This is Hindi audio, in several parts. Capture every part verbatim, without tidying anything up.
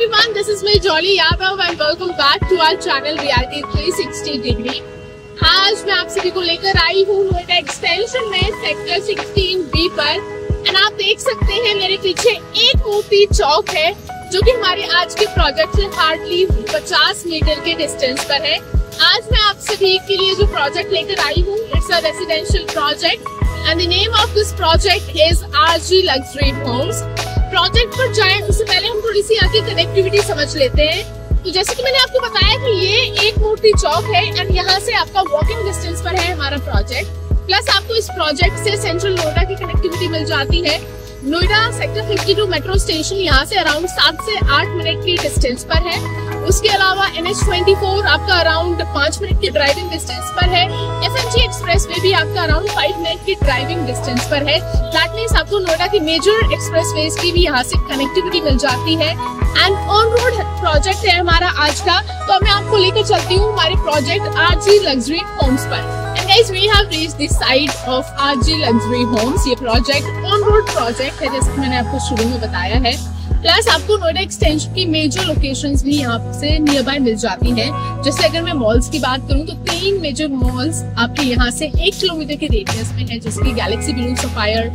everyone, this is me Jolly Yadav and welcome back to our channel Reality three sixty Degree। आज मैं आप सभी को लेकर आई हूँ नोएडा एक्सटेंशन में सेक्टर सिक्सटीन बी पर। एंड आप देख सकते हैं मेरे पीछे एक मोती चौक है जो कि हमारे आज के प्रोजेक्ट से हार्डली पचास मीटर के डिस्टेंस पर है। आज मैं आप सभी के लिए जो प्रोजेक्ट लेकर आई हूँ, it's a residential project and the name of this project is RG Luxury Homes. Project पर जाएं उससे पहले हम थोड़ी सी यहाँ की कनेक्टिविटी समझ लेते हैं। तो जैसे कि मैंने आपको बताया कि ये एक मूर्ति चौक है एंड यहाँ से आपका वॉकिंग डिस्टेंस पर है हमारा प्रोजेक्ट। प्लस आपको इस प्रोजेक्ट से सेंट्रल नोएडा की कनेक्टिविटी मिल जाती है। नोएडा सेक्टर बावन मेट्रो स्टेशन यहाँ से अराउंड सात से आठ मिनट की डिस्टेंस पर है। उसके अलावा एन एच चौबीस आपका अराउंड पाँच मिनट की ड्राइविंग डिस्टेंस पर है। F M G Expressway भी आपका अराउंड पाँच मिनट की ड्राइविंग डिस्टेंस पर है। दैट मींस आपको नोएडा की मेजर एक्सप्रेस वे की भी यहाँ से कनेक्टिविटी मिल जाती है। एंड ऑन रोड प्रोजेक्ट है हमारा आज का, तो मैं आपको लेकर चलती हूँ हमारे प्रोजेक्ट आरजी लग्जरी होम्स पर। Guys, we have reached the site of R G Luxury Homes। ये प्रोजेक्ट ऑन रोड प्रोजेक्ट है जैसे मैंने आपको शुरू में बताया है। प्लस आपको नोएडा एक्सटेंशन की मेजर लोकेशंस भी यहाँ से नियर बाय मिल जाती हैं। जैसे अगर मैं मॉल्स की बात करूँ तो तीन मेजर मॉल्स आपके यहाँ से एक किलोमीटर के रेडियस में है, जैसे कि Galaxy Blue Sapphire,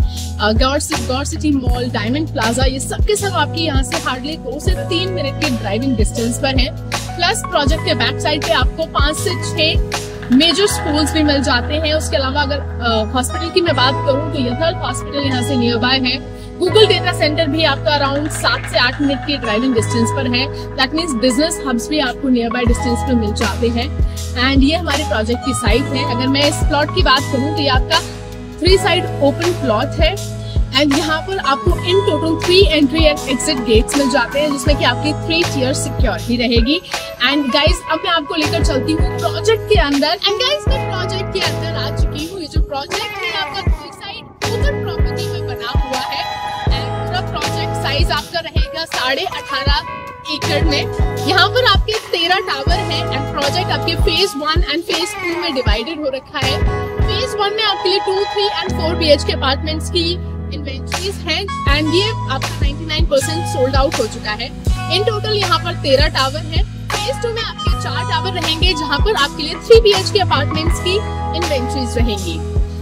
Gaur City Mall, Diamond Plaza. ये सब के सब आपके यहाँ से हार्डली दो से तीन मिनट के ड्राइविंग डिस्टेंस पर है। प्लस प्रोजेक्ट के बैक साइड पे आपको पाँच से छह मेजर स्कूल्स भी मिल जाते हैं। उसके अलावा अगर हॉस्पिटल की मैं बात करूं तो यथर्थ हॉस्पिटल यहाँ से नियर बाय है। गूगल डेटा सेंटर भी आपका अराउंड सात से आठ मिनट की ड्राइविंग डिस्टेंस पर है। दैट मींस बिजनेस हब्स भी आपको नियर बाय डिस्टेंस पे मिल जाते हैं। एंड ये हमारे प्रोजेक्ट की साइट है। अगर मैं इस प्लॉट की बात करूँ तो ये आपका थ्री साइड ओपन प्लॉट है एंड यहाँ पर आपको in total three entry and exit gates मिल जाते हैं, जिसमें कि आपकी थ्री टियर सिक्योरिटी रहेगी। एंड गाइस अब मैं आपको लेकर चलती हूँ प्रोजेक्ट के अंदर। एंड गाइस मैं प्रोजेक्ट के अंदर आ चुकी हूँ। ये जो प्रोजेक्ट है आपका थ्री साइड ओपन प्रॉपर्टी में बना हुआ है एंड पूरा प्रोजेक्ट साइज आपका रहेगा साढ़े अठारह एकड़ में। यहाँ पर आपके तेरह टावर है एंड प्रोजेक्ट आपके phase one and phase two में डिवाइडेड हो रखा है। फेज वन में आपके लिए two three and four B H K apartments की इन्वेंटरीज हैं एंड ये आपका निन्यानवे परसेंट सोल्ड आउट हो चुका है। इन टोटल यहाँ पर तेरह टावर है। फेज टू में आपके चार टावर रहेंगे जहाँ पर आपके लिए three B H K apartments की इन्वेंटरीज रहेंगी।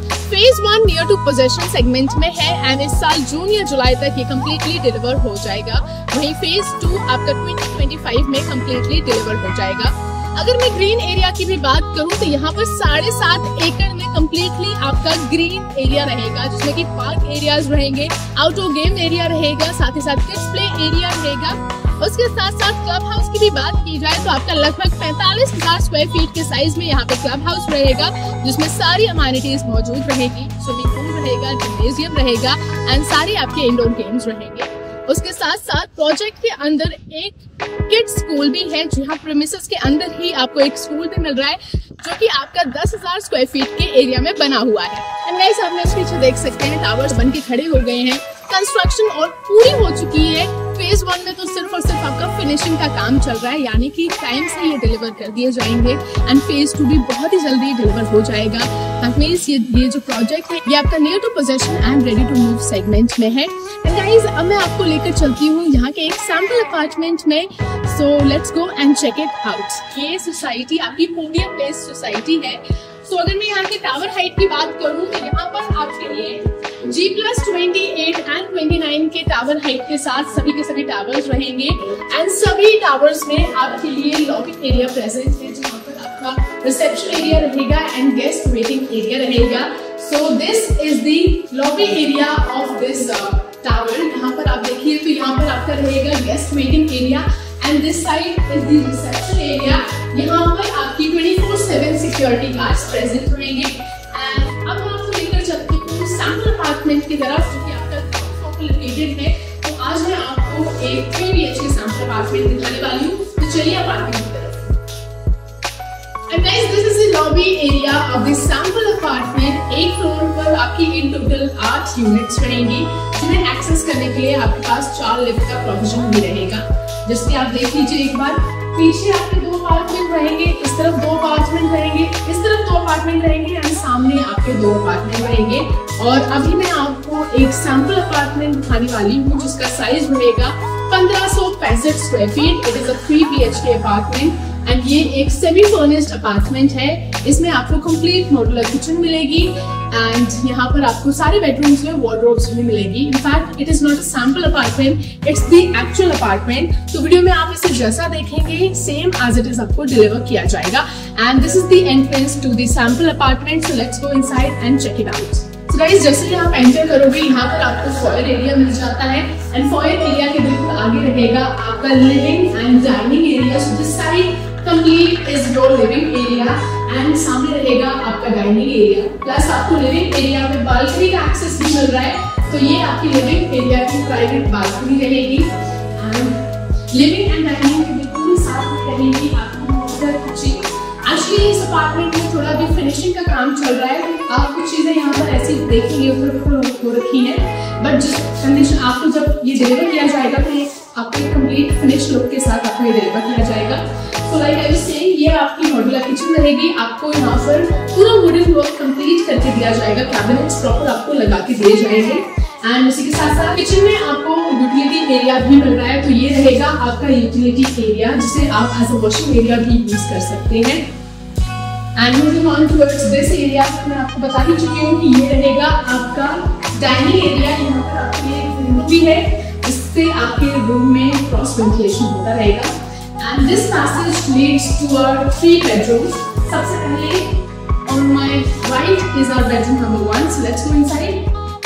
Phase one near to possession segment में है एंड इस साल जून या जुलाई तक ये कम्प्लीटली डिलीवर हो जाएगा। वहीं फेज टू आपका ट्वेंटी ट्वेंटी फाइव में कम्प्लीटली डिलीवर हो जाएगा। अगर मैं ग्रीन एरिया की भी बात करूं तो यहाँ पर साढ़े सात एकड़ में कम्प्लीटली आपका ग्रीन एरिया रहेगा, जिसमें कि पार्क एरियाज रहेंगे, आउटडोर गेम एरिया रहेगा, साथ ही साथ किड्स प्ले एरिया रहेगा। उसके साथ साथ क्लब हाउस की भी बात की जाए तो आपका लगभग पैंतालीस हजार स्क्वायर फीट के साइज में यहाँ पे क्लब हाउस रहेगा, जिसमें सारी अमेनिटीज मौजूद रहेगी। स्विमिंग पूल रहेगा, जिम्नेजियम रहेगा एंड सारे आपके इंडोर गेम्स रहेंगे। उसके साथ साथ प्रोजेक्ट के अंदर एक किड्स स्कूल भी है, जहाँ प्रीमिसेस के अंदर ही आपको एक स्कूल भी मिल रहा है जो कि आपका दस हजार स्क्वायर फीट के एरिया में बना हुआ है। एंड गाइस आपने इस पीछे देख सकते हैं टावर्स बन के खड़े हो गए हैं, कंस्ट्रक्शन और पूरी हो चुकी है। फेज वन में तो सिर्फ और सिर्फ आपका फिनिशिंग का काम चल रहा है, यानी कि टाइम से ये डिलीवर कर दिए जाएंगे एंड फेज टू भी बहुत ही जल्दी डिलीवर हो जाएगा। दैट मींस ये ये जो प्रोजेक्ट है ये आपका near to possession and ready to move segment में है। एंड गाइस अब मैं आपको लेकर चलती हूँ यहाँ के एक सैंपल अपार्टमेंट में। So let's go and check it out. ये सोसाइटी आपकी पोडियम बेस्ड सोसाइटी है। सो so, अगर मैं यहाँ के टावर हाइट की बात करूँ तो यहाँ पर आपके लिए G plus twenty eight and twenty nine के टावर हाइट के साथ सभी के सभी टावर्स रहेंगे एंड सभी टावर्स में आपके लिए लॉबी एरिया प्रेजेंट है, जहाँ पर आपका रिसेप्शन एरिया रहेगा एंड गेस्ट वेटिंग एरिया रहेगा। So this is the lobby area of this tower. यहाँ पर आप देखिए तो यहाँ पर आपका रहेगा guest waiting area and this side is the reception area. यहाँ पर आपकी twenty four seven security guards present रहेंगे। एंड अब मैं आपको लेकर चलती हूँ सैंपल अपार्टमेंट की तरफ जो कि आपका ग्राउंड फ्लोर पर लोकेटेड है। तो आज मैं आपको एक three B H K sample apartment दिखाने वाली हूँ। तो चलिए अपार्टमेंट की तरफ। And guys this is the lobby area of the sample apartment. एक फ्लोर पर आपकी इन टोटल आठ यूनिट्स रहेंगी, जिन्हें एक्सेस करने के लिए आपके पास चार लिफ्ट का प्रोविजन भी रहेगा। जैसे आप देख लीजिए एक बार, पीछे आपके दो अपार्टमेंट रहेंगे, इस तरफ दो अपार्टमेंट रहेंगे, इस तरफ दो अपार्टमेंट रहेंगे एंड सामने आपके दो अपार्टमेंट रहेंगे। और अभी मैं आपको एक सैंपल अपार्टमेंट दिखाने वाली हूँ जिसका साइज रहेगा पंद्रह सौ पैंसठ square feet. It is a three B H K apartment and ये एक सेमी फर्निश्ड अपार्टमेंट है। इसमें आपको कंप्लीट मॉड्यूलर किचन मिलेगी एंड यहाँ पर आपको सारे बेडरूम्स में वार्डरोब्स भी मिलेगी। In fact it is not a sample apartment, it's the actual apartment. तो वीडियो में आप इसे जैसा देखेंगे सेम एज इट इज आपको डिलीवर किया जाएगा and this is the entrance to the sample apartment. So let's go inside and check it out. So guys, जैसे ही आप एंटर करोगे यहाँ पर आपको फॉयर एरिया मिल जाता है एंड फॉयर एरिया के बिल्कुल आगे रहेगा आपका living and dining area. So this side complete is your living area and सामने रहेगा आपका डाइनिंग एरिया। प्लस आपको लिविंग एरिया में बालकनी का एक्सेस भी मिल रहा है, तो ये आपकी लिविंग एरिया की प्राइवेट बालकनी रहेगी एंड लिविंग एंड डाइनिंग के बिल्कुल साथ में रहेगी आपकी मॉड्यूलर किचन। एक्चुअली इस अपार्टमेंट में थोड़ा भी फिनिशिंग का काम चल रहा है, आप कुछ चीजें यहाँ पर ऐसी देखेंगे ऊपर हो रखी है, बट जिस कंडीशन आपको जब ये डिलीवर किया जाएगा तो ये आपको कंप्लीट फिनिश लुक के साथ आपको ये डिलीवर किया जाएगा। तो लाइक आई वाज सेइंग, ये आपकी मॉड्यूलर किचन रहेगी। आपको यहाँ पर पूरा वुडन वर्क कंप्लीट करके दिया जाएगा, कैबिनेट्स प्रॉपर आपको लगा के दिए जाएंगे एंड उसी के साथ साथ किचन में आपको यूटिलिटी एरिया भी मिल रहा है। तो ये रहेगा आपका यूटिलिटी एरिया जिसे आप एज अ वॉशिंग एरिया भी यूज कर सकते हैं। And moving on towards this area, मैं आपको बता ही चुकी हूँ कि ये रहेगा आपका डाइनिंग एरिया। यहाँ पर आपके एक विंडो भी है जिससे आपके रूम में क्रॉस वेंटिलेशन होता रहेगा and this passage leads to our three bedrooms. सबसे पहले on my right is our bedroom number one. So let's go inside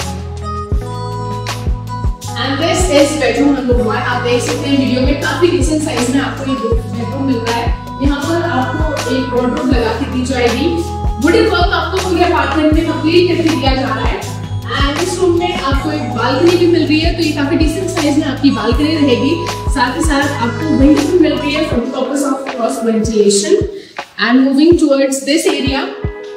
and this is bedroom number one. आप देख सकते हैं वीडियो में काफी डिसेंट साइज में आपको ये बेडरूम मिल रहा है। यहाँ पर आपको एक वार्डरोब लगा के दी जाएगी। वुडन वर्क आपको पूरे अपार्टमेंट में कंप्लीट करके दिया जा रहा है एंड इस रूम में आपको एक बालकनी भी मिल रही है, तो ये काफी डिसेंट साइज में आपकी बालकनी रहेगी। साथ ही साथ आपको विंडो भी मिल रही है for the purpose of cross ventilation. And moving towards this area,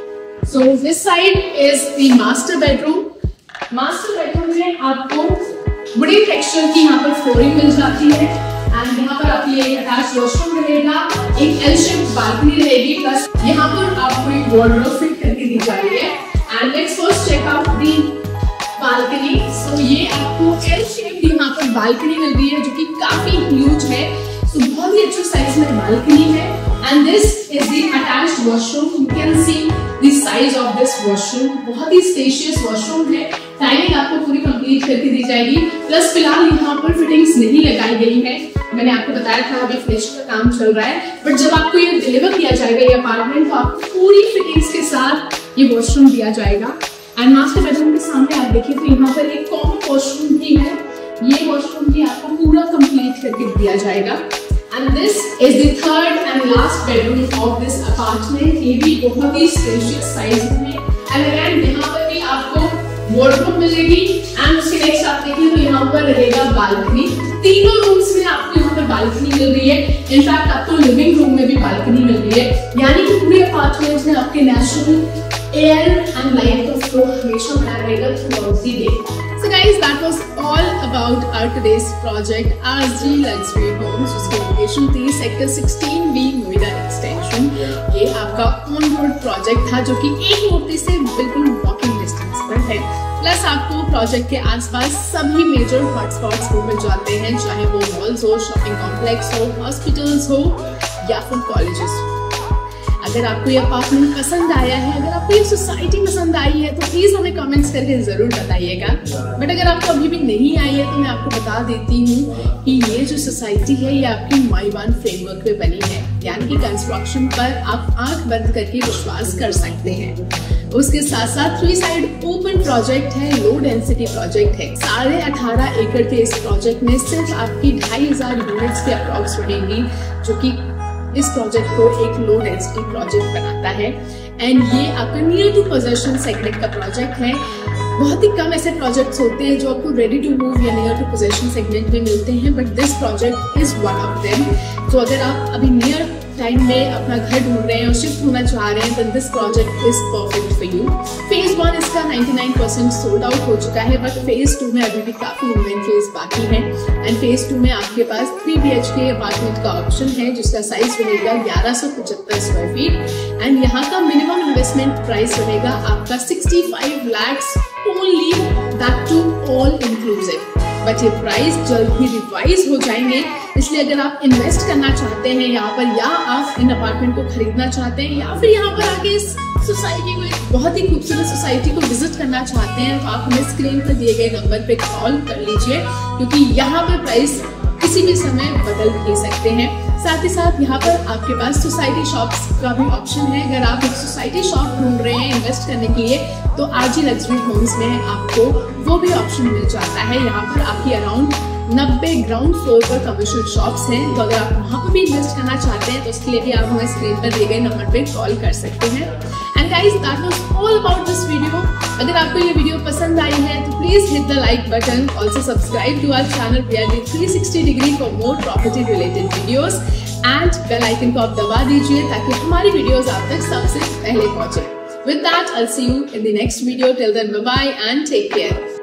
so this side is the master bedroom. Master bedroom में आपको वुडन टेक्सचर की यहाँ पर फ्लोरिंग मिल जाती है एंड यहाँ पर आपके लिए अटैच वॉशरूम रहेगा, एक एल शेप बालकनी रहेगी, प्लस यहाँ पर आपको एक वार्डरोब फिट करके दी जा रही है। And let's first check out the balcony. So ये आपको एल शेप यहाँ पर बालकनी मिल रही है जो कि काफी ह्यूज है। सो so, बहुत ही अच्छे साइज में बालकनी है and this is the attached washroom. You can see the size of this washroom, बहुत ही स्पेशियस वॉशरूम है। टाइमिंग आपको पूरी कंप्लीट करके दी जाएगी। प्लस फिलहाल यहाँ पर फिटिंग्स नहीं लगाई गई है, मैंने आपको बताया था अभी फिनिशिंग का काम चल रहा है, बट जब आपको ये डिलीवर किया जाएगा ये अपार्टमेंट तो आपको पूरी फिटिंग्स के साथ ये वॉशरूम दिया जाएगा। एंड मास्टर बेडरूम के सामने आप देखिए तो यहाँ पर एक कॉमन वॉशरूम भी है, ये वॉशरूम भी आपको पूरा कंप्लीट करके दिया जाएगा। And this is the third and last bedroom of this apartment. ये भी बहुत ही स्पेशियस साइज में एंड अगेन यहाँ पर भी आपको वार्डरोब मिलेगी एंड उसके नेक्स्ट आप देखिए तो यहाँ पर रहेगा बालकनी। तीनों रूम्स में आपको यहाँ पर बालकनी मिल रही है, इनफैक्ट आपको लिविंग रूम में भी बालकनी मिल रही है, यानी कि पूरे अपार्टमेंट में आपके नेचुरल एयर एंड लाइट का फ्लो हमेशा बना रहेगा throughout the day. So guys, that was all about our today's project R S G Luxury Homes, जिसकी लोकेशन थी sector sixteen B Noida Extension. ये आपका ऑन रोड प्रोजेक्ट था जो कि एक मूर्ति से बिल्कुल वॉकिंग डिस्टेंस पर है। प्लस आपको प्रोजेक्ट के आसपास सभी मेजर हॉटस्पॉट्स को मिल जाते हैं, चाहे वो मॉल्स हो, शॉपिंग कॉम्प्लेक्स हो, हॉस्पिटल्स हो या फिर कॉलेजेस हो। अगर आपको ये अपार्टमेंट पसंद आया है, अगर आपको ये सोसाइटी पसंद आई है तो प्लीज हमें कमेंट्स करके जरूर बताइएगा। बट अगर आपको अभी भी नहीं आई है तो मैं आपको बता देती हूँ कि ये जो सोसाइटी है ये आपकी माई वन फ्रेमवर्क पे बनी है, यानी कि कंस्ट्रक्शन पर आप आंख बंद करके विश्वास कर सकते हैं। उसके साथ साथ थ्री साइड ओपन प्रोजेक्ट है, लो डेंसिटी प्रोजेक्ट है। साढ़े अठारह एकड़ के इस प्रोजेक्ट में सिर्फ आपकी ढाई हजार यूनिट्स के अप्रॉक्स बनेंगी, जो कि इस प्रोजेक्ट को एक लो डेंसिटी प्रोजेक्ट बनाता है। एंड ये आपका नियर टू पोजेशन सेगमेंट का प्रोजेक्ट है। बहुत ही कम ऐसे प्रोजेक्ट्स होते हैं जो आपको रेडी टू मूव या नियर टू पोजेशन सेगमेंट में मिलते हैं, but this project is one of them. तो अगर आप अभी नियर टाइम में अपना घर ढूंढ रहे हैं और शिफ्ट होना चाह रहे हैं तो this project is perfect for you. Phase one इसका निन्यानवे परसेंट सोल्ड आउट हो चुका है, बट फेज टू में अभी भी काफी इन्वेंटरीज बाकी है। एंड फेज टू में आपके पास three B H K apartment का ऑप्शन है जिसका साइज बनेगा ग्यारह सौ पचहत्तर स्क्वायर फीट एंड यहाँ का मिनिमम इन्वेस्टमेंट प्राइस बनेगा आपका sixty five lakhs only, that too all inclusive. But ये प्राइस जल्द ही रिवाइज हो जाएंगे। इसलिए अगर आप इन्वेस्ट करना चाहते हैं यहाँ पर, या आप इन अपार्टमेंट को खरीदना चाहते हैं, या फिर यहाँ पर आके इस सोसाइटी को, एक बहुत ही खूबसूरत सोसाइटी को विजिट करना चाहते हैं, तो आप हमें स्क्रीन पर दिए गए नंबर पे कॉल कर लीजिए, क्योंकि यहाँ पे प्राइस किसी भी समय बदल भी सकते हैं। साथ ही साथ यहाँ पर आपके पास सोसाइटी शॉप्स का भी ऑप्शन है। अगर आप एक सोसाइटी शॉप ढूंढ रहे हैं इन्वेस्ट करने के लिए, तो आरजी लग्जरी होम्स में आपको वो भी ऑप्शन मिल जाता है। यहाँ पर आपकी अराउंड नब्बे ग्राउंड फ्लोर पर कमर्शियल शॉप्स हैं, तो अगर आप वहाँ पर भी इन्वेस्ट करना चाहते हैं तो उसके लिए भी आप हमें स्क्रीन पर दिए गए नंबर पे कॉल कर सकते हैं। And guys, that was all about this video. अगर आपको ये वीडियो पसंद आई है तो please hit the like button, also subscribe to our channel reality three sixty degree for more property related videos, and bell icon को आप दबा दीजिए ताकि हमारी वीडियोस आप तक सबसे पहले पहुंचे। With that, I'll see you in the next video. Till then, bye bye and take care.